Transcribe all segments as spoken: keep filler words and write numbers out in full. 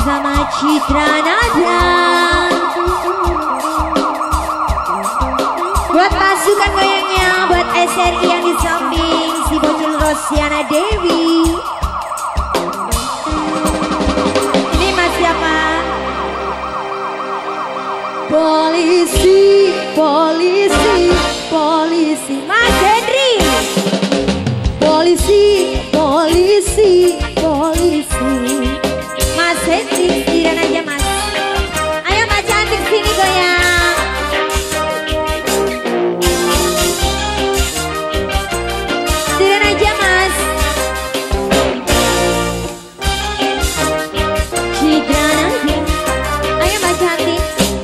bersama Citra Nada. Buat pasukan goyangnya, buat S R I yang di samping si bocil Rosiana Dewi. Ini mas siapa? Polisi, polisi, polisi, Mas Henry. Polisi, polisi, polisi, Mas Henry, sediran aja mas. Ayo Mbak cantik sini goyang. Sediran aja mas. Citra Nada. Ayo Mbak cantik.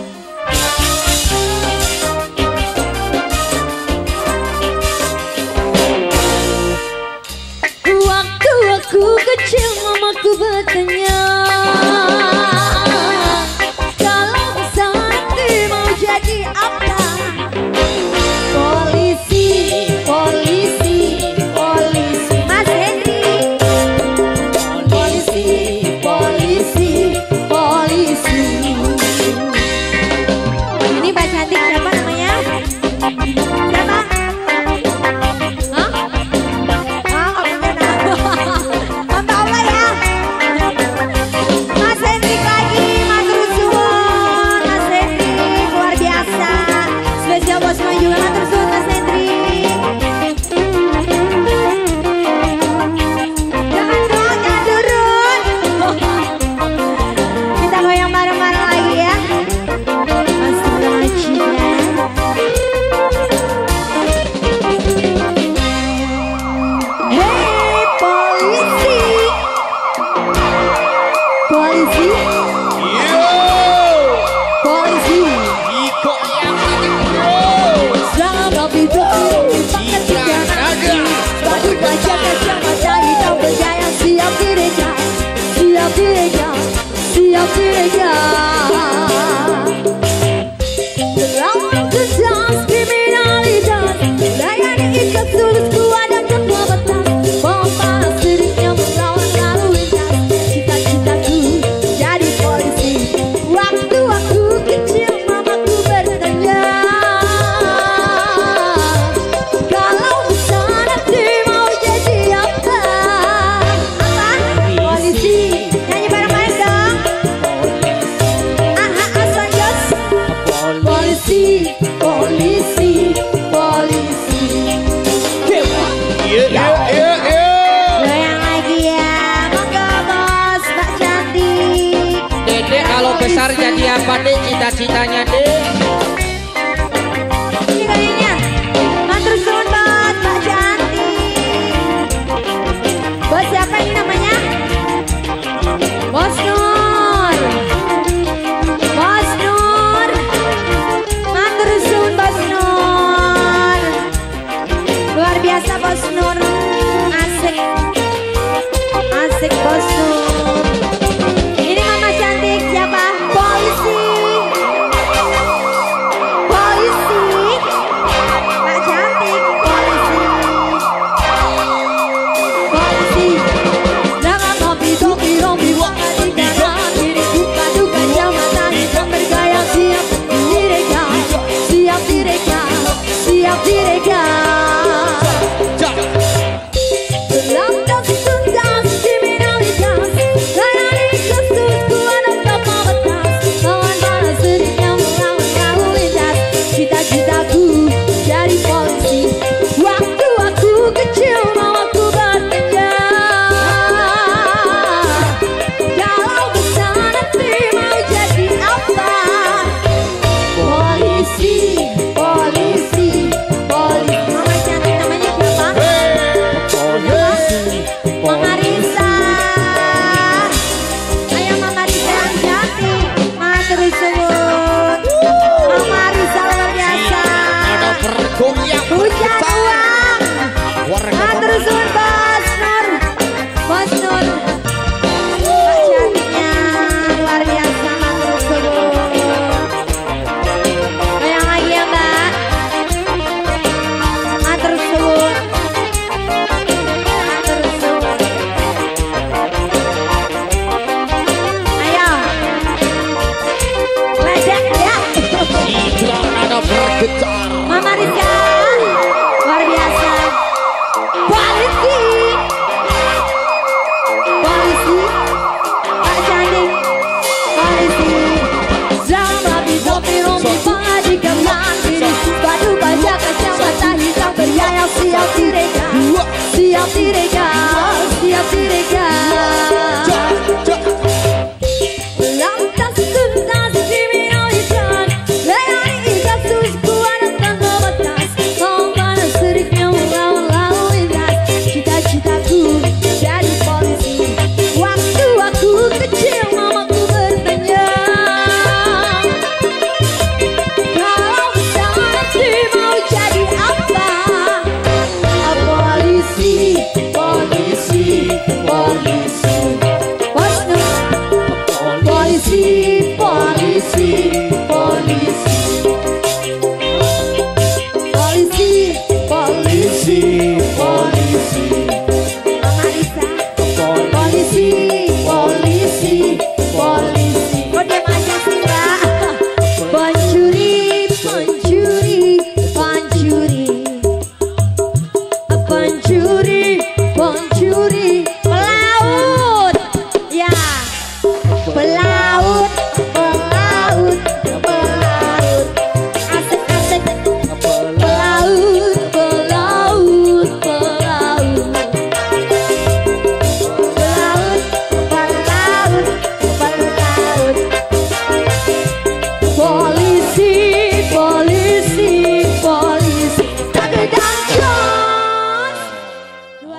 Waktu aku kecil mamaku bertanya, kalau besar nanti mau jadi apa? Polisi, polisi, polisi, Mas Henry. Polisi, polisi, polisi. Ini Mbak cantik siapa namanya? Siapa? Hah? Ah, nggak punya nama. Mantap Allah ya. Mas Hendrik lagi, matur suwun. Mas Hendrik luar biasa. Spesial bosman juga matur suwun Mas Hendrik. Jangan dong, jangan turun. Kita goyang bareng-bareng lagi ya. Astagfirullahaladzim. Hey polisi, polisi, polisi, Iko yang lagi bro. selamat hidup, Citra Nada. baju gajah kacamata hitam bergaya, siap dikejar, siap dikejar, siap dikejar. Lawan keras kriminalitas, layani ikat sulit kuat dan ketua batas. Pompa siriknya melawan lalu lintas, cita-citaku jadi polisi. Waktu aku kecil mamaku bertanya, kalau besar nanti mau jadi apa? Apa? Polisi. Nyanyi bareng-bareng dong. Aha, Aswan Jos. Polisi, polisi, polisi. Iya, iya, iya, iya. Goyang lagi ya, monggo bos, Mbak cantik. Dedek kalau besar jadi apa deh cita-citanya deh? Ini goyangnya, matur suwun bos, Mbak cantik. Bos siapa ini namanya? Bos Nur. Bos Nur. Matur suwun Bos Nur. Luar biasa Bos Nur. Asik. Asik Bos Nur. Ini mama cantik siapa? Polisi.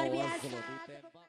biasa. Ditembak.